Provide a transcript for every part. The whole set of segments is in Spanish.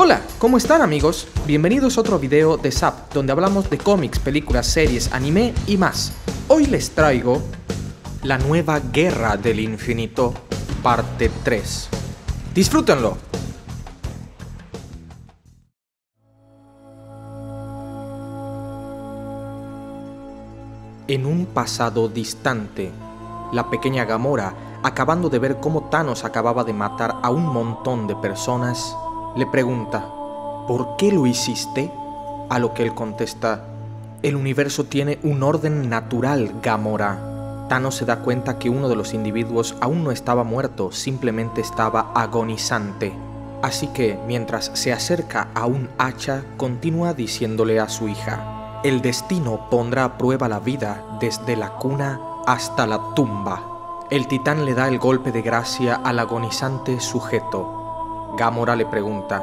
Hola, ¿cómo están amigos? Bienvenidos a otro video de Zap, donde hablamos de cómics, películas, series, anime y más. Hoy les traigo La Nueva Guerra del Infinito, parte 3. ¡Disfrútenlo! En un pasado distante, la pequeña Gamora, acabando de ver cómo Thanos acababa de matar a un montón de personas, le pregunta, ¿por qué lo hiciste? A lo que él contesta, el universo tiene un orden natural, Gamora. Thanos se da cuenta que uno de los individuos aún no estaba muerto, simplemente estaba agonizante. Así que, mientras se acerca a un hacha, continúa diciéndole a su hija, el destino pondrá a prueba la vida desde la cuna hasta la tumba. El titán le da el golpe de gracia al agonizante sujeto. Gamora le pregunta,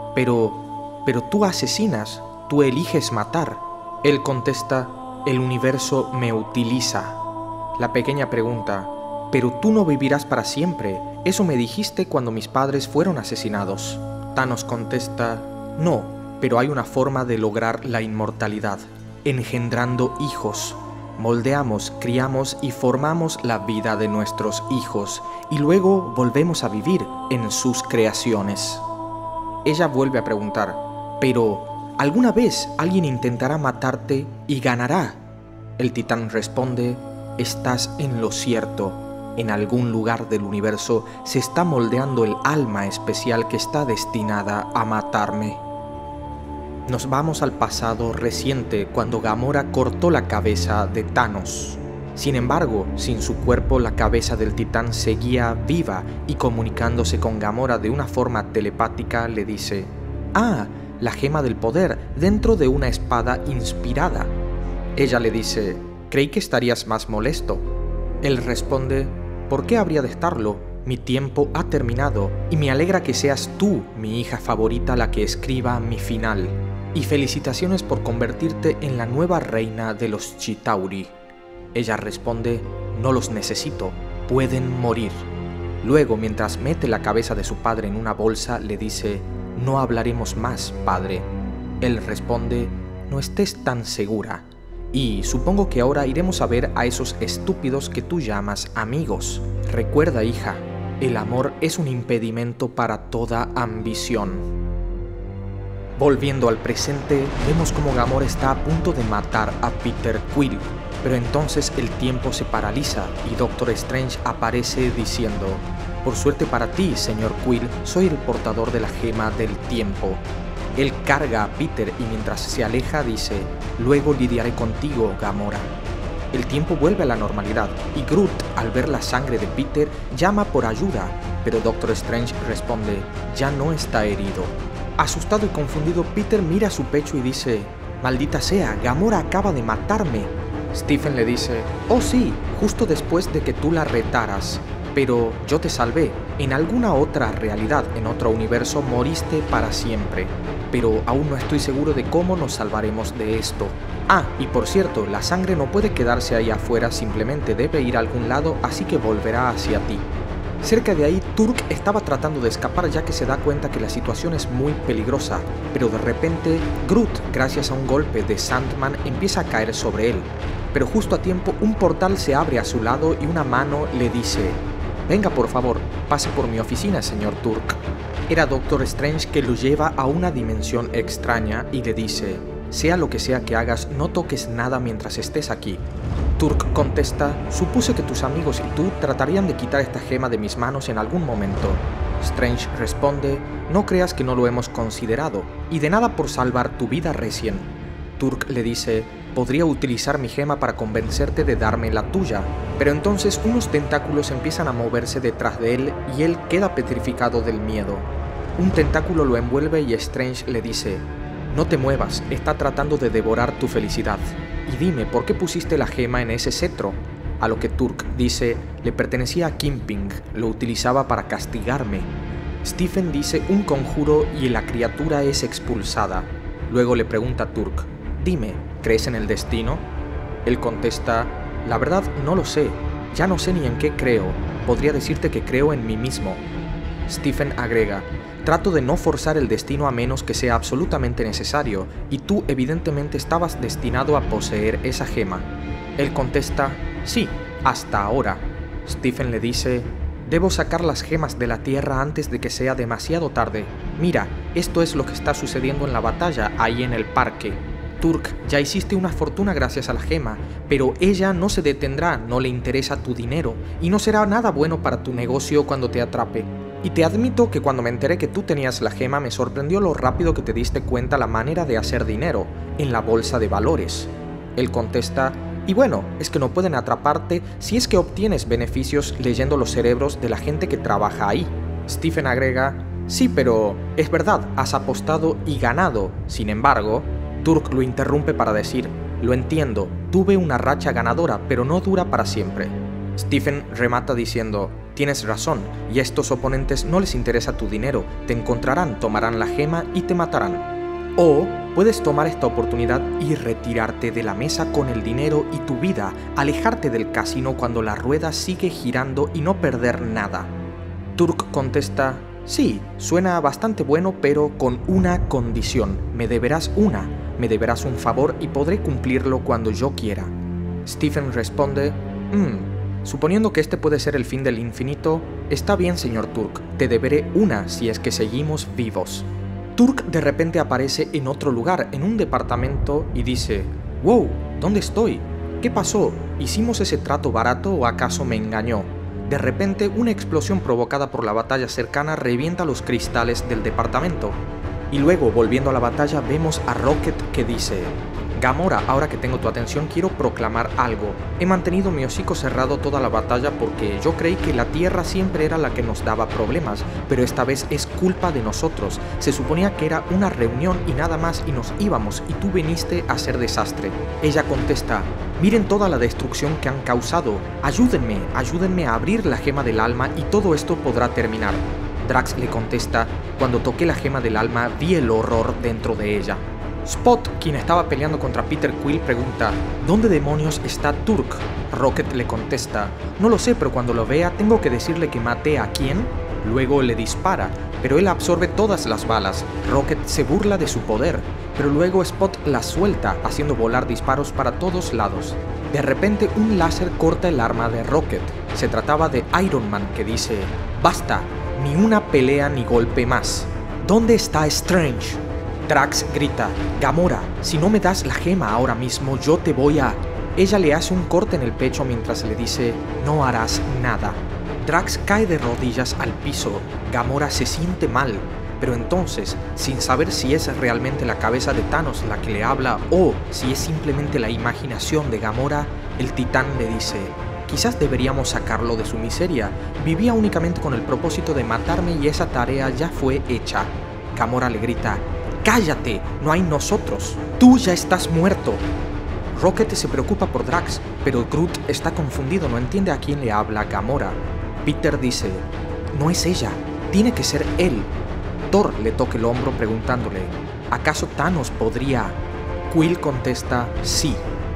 pero tú asesinas, tú eliges matar. Él contesta, el universo me utiliza. La pequeña pregunta, pero tú no vivirás para siempre, eso me dijiste cuando mis padres fueron asesinados. Thanos contesta, no, pero hay una forma de lograr la inmortalidad, engendrando hijos. Moldeamos, criamos y formamos la vida de nuestros hijos y luego volvemos a vivir en sus creaciones. Ella vuelve a preguntar, pero ¿alguna vez alguien intentará matarte y ganará? El titán responde, estás en lo cierto. En algún lugar del universo se está moldeando el alma especial que está destinada a matarme. Nos vamos al pasado reciente cuando Gamora cortó la cabeza de Thanos. Sin embargo, sin su cuerpo la cabeza del titán seguía viva y comunicándose con Gamora de una forma telepática le dice, «Ah, la gema del poder dentro de una espada inspirada». Ella le dice, «Creí que estarías más molesto». Él responde, «¿Por qué habría de estarlo? Mi tiempo ha terminado y me alegra que seas tú, mi hija favorita, la que escriba mi final. Y felicitaciones por convertirte en la nueva reina de los Chitauri». Ella responde, «No los necesito, pueden morir». Luego, mientras mete la cabeza de su padre en una bolsa, le dice, «No hablaremos más, padre». Él responde, «No estés tan segura. Y supongo que ahora iremos a ver a esos estúpidos que tú llamas amigos. Recuerda, hija, el amor es un impedimento para toda ambición». Volviendo al presente, vemos como Gamora está a punto de matar a Peter Quill, pero entonces el tiempo se paraliza y Doctor Strange aparece diciendo, «Por suerte para ti, señor Quill, soy el portador de la gema del tiempo». Él carga a Peter y mientras se aleja dice, «Luego lidiaré contigo, Gamora». El tiempo vuelve a la normalidad y Groot, al ver la sangre de Peter, llama por ayuda, pero Doctor Strange responde, «Ya no está herido». Asustado y confundido, Peter mira su pecho y dice, «Maldita sea, Gamora acaba de matarme». Stephen le dice, «Oh sí, justo después de que tú la retaras. Pero yo te salvé. En alguna otra realidad, en otro universo, moriste para siempre. Pero aún no estoy seguro de cómo nos salvaremos de esto. Ah, y por cierto, la sangre no puede quedarse ahí afuera, simplemente debe ir a algún lado, así que volverá hacia ti». Cerca de ahí, Turk estaba tratando de escapar ya que se da cuenta que la situación es muy peligrosa, pero de repente, Groot, gracias a un golpe de Sandman, empieza a caer sobre él. Pero justo a tiempo, un portal se abre a su lado y una mano le dice, «Venga por favor, pase por mi oficina, señor Turk». Era Doctor Strange que lo lleva a una dimensión extraña y le dice, «Sea lo que sea que hagas, no toques nada mientras estés aquí». Turk contesta, «Supuse que tus amigos y tú tratarían de quitar esta gema de mis manos en algún momento». Strange responde, «No creas que no lo hemos considerado, y de nada por salvar tu vida recién». Turk le dice, «Podría utilizar mi gema para convencerte de darme la tuya». Pero entonces unos tentáculos empiezan a moverse detrás de él y él queda petrificado del miedo. Un tentáculo lo envuelve y Strange le dice, «No te muevas, está tratando de devorar tu felicidad. Y dime, ¿por qué pusiste la gema en ese cetro?». A lo que Turk dice, «Le pertenecía a Kingpin, lo utilizaba para castigarme». Stephen dice un conjuro y la criatura es expulsada. Luego le pregunta a Turk, «Dime, ¿crees en el destino?». Él contesta, «La verdad no lo sé, ya no sé ni en qué creo, podría decirte que creo en mí mismo». Stephen agrega, trato de no forzar el destino a menos que sea absolutamente necesario, y tú evidentemente estabas destinado a poseer esa gema. Él contesta, sí, hasta ahora. Stephen le dice, debo sacar las gemas de la Tierra antes de que sea demasiado tarde. Mira, esto es lo que está sucediendo en la batalla ahí en el parque. Turk, ya hiciste una fortuna gracias a la gema, pero ella no se detendrá, no le interesa tu dinero, y no será nada bueno para tu negocio cuando te atrape. Y te admito que cuando me enteré que tú tenías la gema me sorprendió lo rápido que te diste cuenta la manera de hacer dinero, en la bolsa de valores. Él contesta, y bueno, es que no pueden atraparte si es que obtienes beneficios leyendo los cerebros de la gente que trabaja ahí. Stephen agrega, sí, pero es verdad, has apostado y ganado. Sin embargo, Turk lo interrumpe para decir, lo entiendo, tuve una racha ganadora, pero no dura para siempre. Stephen remata diciendo, tienes razón, y a estos oponentes no les interesa tu dinero, te encontrarán, tomarán la gema y te matarán. O puedes tomar esta oportunidad y retirarte de la mesa con el dinero y tu vida, alejarte del casino cuando la rueda sigue girando y no perder nada. Turk contesta, sí, suena bastante bueno, pero con una condición, me deberás un favor y podré cumplirlo cuando yo quiera. Stephen responde, suponiendo que este puede ser el fin del infinito, está bien, señor Turk, te deberé una si es que seguimos vivos. Turk de repente aparece en otro lugar, en un departamento, y dice, wow, ¿dónde estoy? ¿Qué pasó? ¿Hicimos ese trato barato o acaso me engañó? De repente, una explosión provocada por la batalla cercana revienta los cristales del departamento. Y luego, volviendo a la batalla, vemos a Rocket que dice, Gamora, ahora que tengo tu atención quiero proclamar algo. He mantenido mi hocico cerrado toda la batalla porque yo creí que la Tierra siempre era la que nos daba problemas, pero esta vez es culpa de nosotros. Se suponía que era una reunión y nada más y nos íbamos y tú viniste a hacer desastre. Ella contesta, miren toda la destrucción que han causado. Ayúdenme a abrir la gema del alma y todo esto podrá terminar. Drax le contesta, cuando toqué la gema del alma vi el horror dentro de ella. Spot, quien estaba peleando contra Peter Quill, pregunta, ¿dónde demonios está Turk? Rocket le contesta, no lo sé, pero cuando lo vea tengo que decirle que maté a quién. Luego le dispara, pero él absorbe todas las balas. Rocket se burla de su poder, pero luego Spot las suelta, haciendo volar disparos para todos lados. De repente un láser corta el arma de Rocket. Se trataba de Iron Man, que dice, basta, ni una pelea ni golpe más. ¿Dónde está Strange? Drax grita, Gamora, si no me das la gema ahora mismo, yo te voy a... Ella le hace un corte en el pecho mientras le dice, no harás nada. Drax cae de rodillas al piso, Gamora se siente mal, pero entonces, sin saber si es realmente la cabeza de Thanos la que le habla o si es simplemente la imaginación de Gamora, el titán le dice, quizás deberíamos sacarlo de su miseria, vivía únicamente con el propósito de matarme y esa tarea ya fue hecha. Gamora le grita, ¡cállate! No hay nosotros. ¡Tú ya estás muerto! Rocket se preocupa por Drax, pero Groot está confundido, no entiende a quién le habla Gamora. Peter dice, no es ella, tiene que ser él. Thor le toca el hombro preguntándole, ¿acaso Thanos podría...? Quill contesta, sí.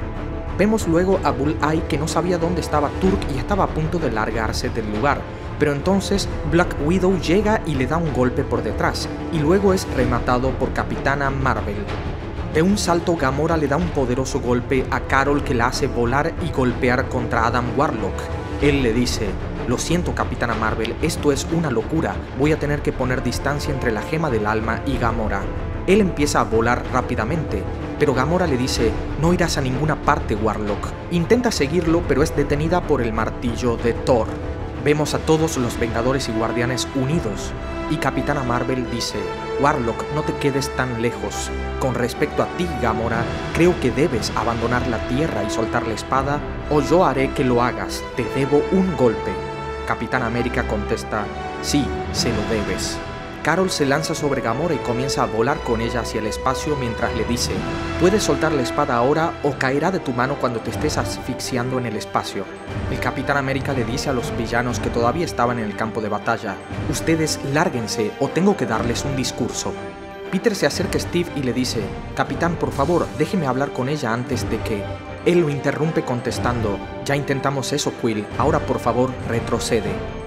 Vemos luego a Bullseye que no sabía dónde estaba Turk y estaba a punto de largarse del lugar. Pero entonces Black Widow llega y le da un golpe por detrás, y luego es rematado por Capitana Marvel. De un salto Gamora le da un poderoso golpe a Carol que la hace volar y golpear contra Adam Warlock. Él le dice, lo siento Capitana Marvel, esto es una locura, voy a tener que poner distancia entre la gema del alma y Gamora. Él empieza a volar rápidamente, pero Gamora le dice, no irás a ninguna parte Warlock. Intenta seguirlo pero es detenida por el martillo de Thor. Vemos a todos los Vengadores y Guardianes unidos, y Capitana Marvel dice, Warlock, no te quedes tan lejos. Con respecto a ti, Gamora, creo que debes abandonar la Tierra y soltar la espada, o yo haré que lo hagas, te debo un golpe. Capitán América contesta, sí, se lo debes. Carol se lanza sobre Gamora y comienza a volar con ella hacia el espacio mientras le dice, puedes soltar la espada ahora o caerá de tu mano cuando te estés asfixiando en el espacio. El Capitán América le dice a los villanos que todavía estaban en el campo de batalla, ustedes lárguense o tengo que darles un discurso. Peter se acerca a Steve y le dice, Capitán, por favor, déjeme hablar con ella antes de que... Él lo interrumpe contestando, ya intentamos eso, Quill, ahora por favor retrocede.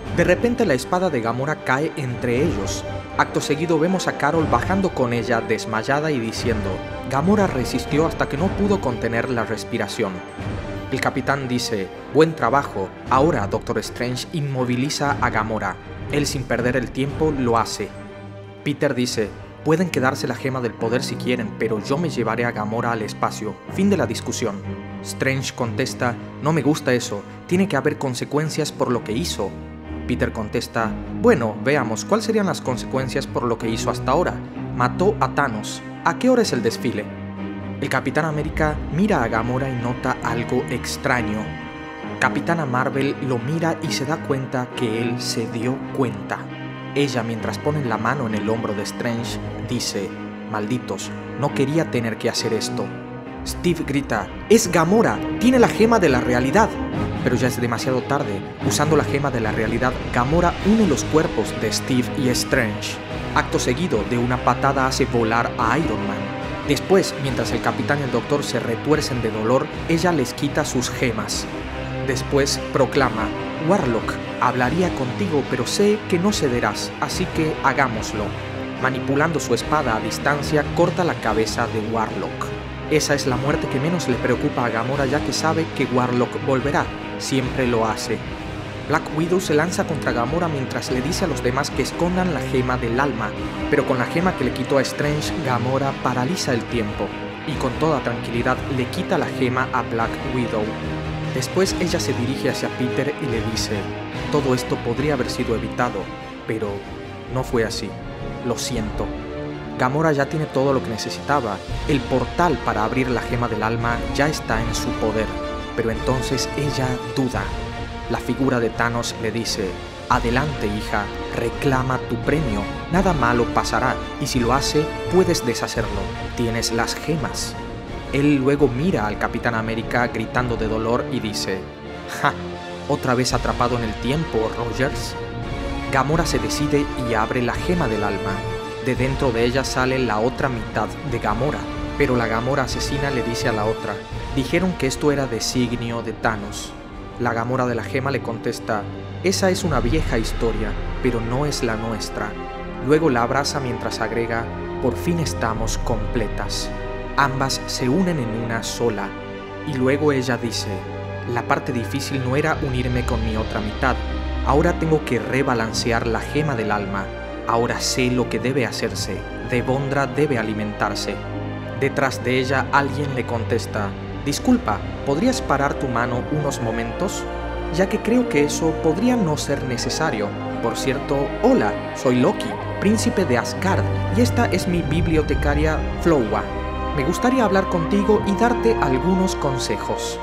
De repente la espada de Gamora cae entre ellos. Acto seguido vemos a Carol bajando con ella desmayada y diciendo: Gamora resistió hasta que no pudo contener la respiración. El capitán dice: buen trabajo, ahora Doctor Strange inmoviliza a Gamora. Él sin perder el tiempo lo hace. Peter dice: pueden quedarse la gema del poder si quieren, pero yo me llevaré a Gamora al espacio. Fin de la discusión. Strange contesta: no me gusta eso, tiene que haber consecuencias por lo que hizo. Peter contesta: bueno, veamos, ¿cuáles serían las consecuencias por lo que hizo hasta ahora? Mató a Thanos. ¿A qué hora es el desfile? El Capitán América mira a Gamora y nota algo extraño. Capitana Marvel lo mira y se da cuenta que él se dio cuenta. Ella, mientras pone la mano en el hombro de Strange, dice: malditos, no quería tener que hacer esto. Steve grita: ¡es Gamora! ¡Tiene la gema de la realidad! Pero ya es demasiado tarde. Usando la gema de la realidad, Gamora une los cuerpos de Steve y Strange. Acto seguido, de una patada hace volar a Iron Man. Después, mientras el Capitán y el Doctor se retuercen de dolor, ella les quita sus gemas. Después proclama: Warlock, hablaría contigo, pero sé que no cederás, así que hagámoslo. Manipulando su espada a distancia, corta la cabeza de Warlock. Esa es la muerte que menos le preocupa a Gamora, ya que sabe que Warlock volverá, siempre lo hace. Black Widow se lanza contra Gamora mientras le dice a los demás que escondan la gema del alma, pero con la gema que le quitó a Strange, Gamora paraliza el tiempo, y con toda tranquilidad le quita la gema a Black Widow. Después ella se dirige hacia Peter y le dice: todo esto podría haber sido evitado, pero no fue así. Lo siento. Gamora ya tiene todo lo que necesitaba. El portal para abrir la gema del alma ya está en su poder, pero entonces ella duda. La figura de Thanos le dice: adelante, hija, reclama tu premio, nada malo pasará, y si lo hace, puedes deshacerlo, tienes las gemas. Él luego mira al Capitán América gritando de dolor y dice: ¡ja! ¿Otra vez atrapado en el tiempo, Rogers? Gamora se decide y abre la gema del alma. De dentro de ella sale la otra mitad de Gamora, pero la Gamora asesina le dice a la otra: dijeron que esto era designio de Thanos. La Gamora de la gema le contesta: esa es una vieja historia, pero no es la nuestra. Luego la abraza mientras agrega: por fin estamos completas. Ambas se unen en una sola. Y luego ella dice: la parte difícil no era unirme con mi otra mitad. Ahora tengo que rebalancear la gema del alma. Ahora sé lo que debe hacerse. Devondra debe alimentarse. Detrás de ella alguien le contesta: disculpa, ¿podrías parar tu mano unos momentos? Ya que creo que eso podría no ser necesario. Por cierto, hola, soy Loki, príncipe de Asgard, y esta es mi bibliotecaria Flowa. Me gustaría hablar contigo y darte algunos consejos.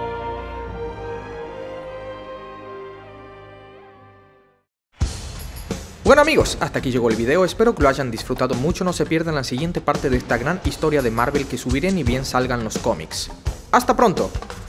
Bueno amigos, hasta aquí llegó el video, espero que lo hayan disfrutado mucho, no se pierdan la siguiente parte de esta gran historia de Marvel que subiré ni bien salgan los cómics. ¡Hasta pronto!